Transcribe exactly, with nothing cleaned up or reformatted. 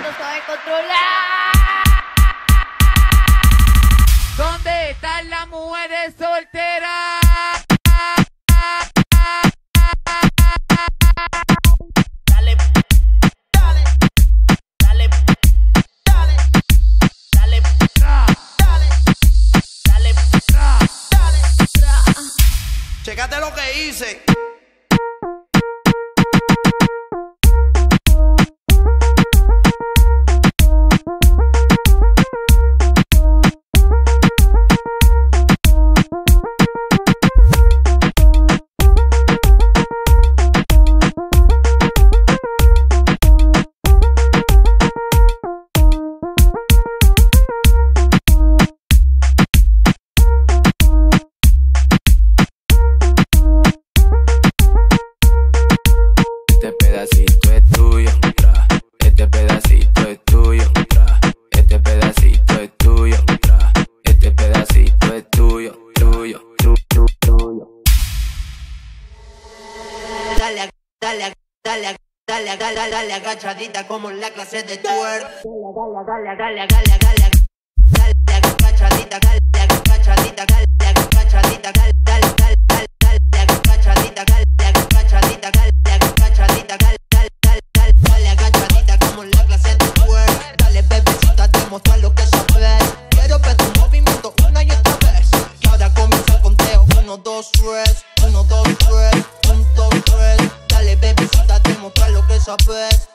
no sabe controlar. ¿Dónde están las mujeres solteras? Dale, dale, dale, dale, dale, Tra, dale, dale, tra. dale. Chécate lo que hice. Este pedacito es tuyo, tra. Este pedacito es tuyo, tra. Este pedacito es tuyo, tra. Este pedacito es tuyo, tuyo, tu, tu, tuyo. Dale, a- dale, a- dale, a- dale, a- dale, a- dale, agachadita como en la clase de twerk. Dale, a- dale, a- dale, a- dale, a- dale, a- dale, agachadita, dale, agachadita, dale, agachadita, dale, dale, dale, dale, dale, agachadita, dale, agachadita, dale, agachadita, dale, dale, dale, dale, dale, agachadita como en la clase de twerk. Dale, bebecita, demostrar lo que sabes. Quiero ver tu movimiento una y otra vez. Que ahora comienza el conteo. Uno, dos, tres. Uno, dos, tres. Un, dos, tres. Dale, bebecita, demostrar lo que sabes.